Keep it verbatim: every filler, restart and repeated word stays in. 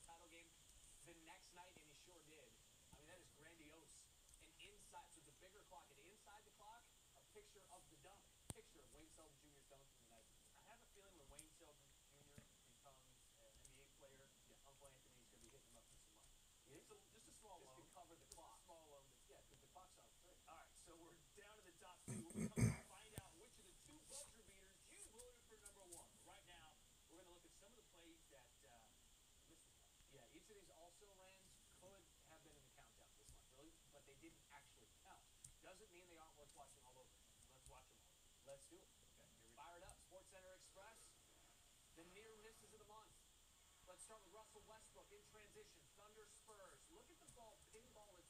title game the next night, and he sure did. I mean, that is grandiose. And inside, so it's a bigger clock, and inside the clock, a picture of the dunk. Picture of Wayne Selden Junior's dunk from the night before. I have a feeling when Wayne Selden Junior becomes an N B A player, Yeah. Uncle Anthony's going to be hitting him up for some money. Yeah, Just a, just a small just loan. to cover the just clock. a small loan. Yeah, because the clock's on three. All right, so we're down to the top two. We'll come back and find out which of the two buzzer beaters you voted for number one. Right now, we're going to look at some of the plays that uh, missed the cut. Yeah, each of these also rans could have been in the countdown this month, really, but they didn't actually count. Doesn't mean they aren't worth watching all over. Let's watch them all. Let's do it. Okay, here we go. Fire it up. Sports Center Express. The near misses of the month. Let's start with Russell Westbrook in transition. Thunder Spurs. Look at the ball pinball